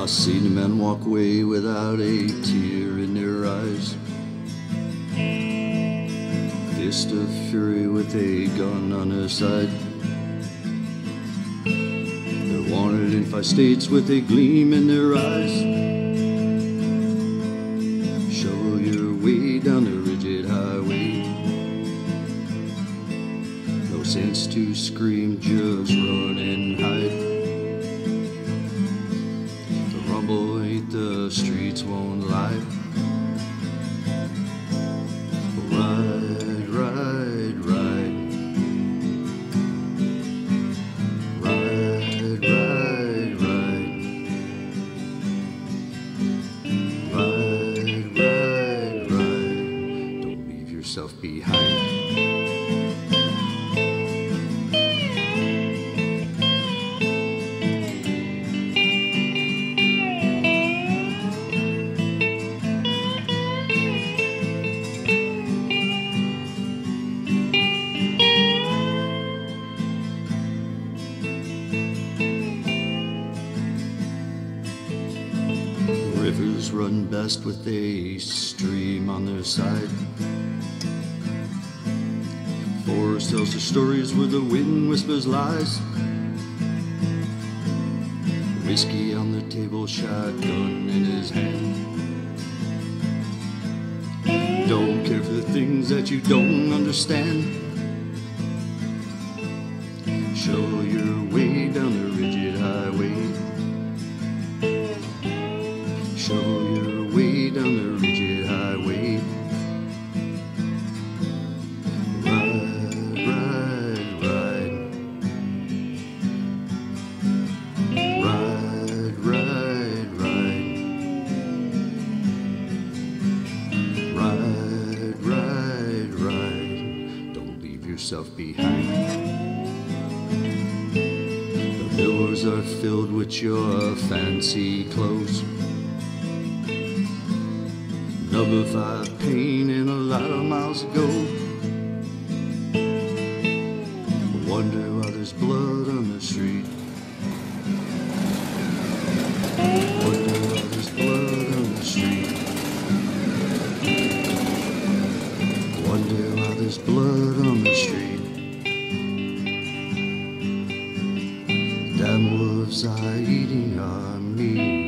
I seen a man walk away without a tear in their eyes. Fist of fury with a gun on their side. They're wanted in 5 states with a gleam in their eyes. Shovel your way down the rigid highway. No sense to scream, just run and hide. The rumble ain't the streets won't lie. Ride, ride, ride. Ride, ride, ride. Ride, ride, ride. Don't leave yourself behind. Rivers run best with a stream on their side. Forest tells the stories where the wind whispers lies. Whiskey on the table, shotgun in his hand. Don't care for the things that you don't understand. Show your way down the rigid highway. Shovel your way down the rigid highway. Ride, ride, ride. Ride, ride, ride. Ride, ride, ride. Don't leave yourself behind. The doors are filled with your fancy clothes. Number 5 pain and a lot of miles ago. Wonder why there's blood on the street. Wonder why there's blood on the street. Wonder why there's blood on the street. Damn wolves are eating on me.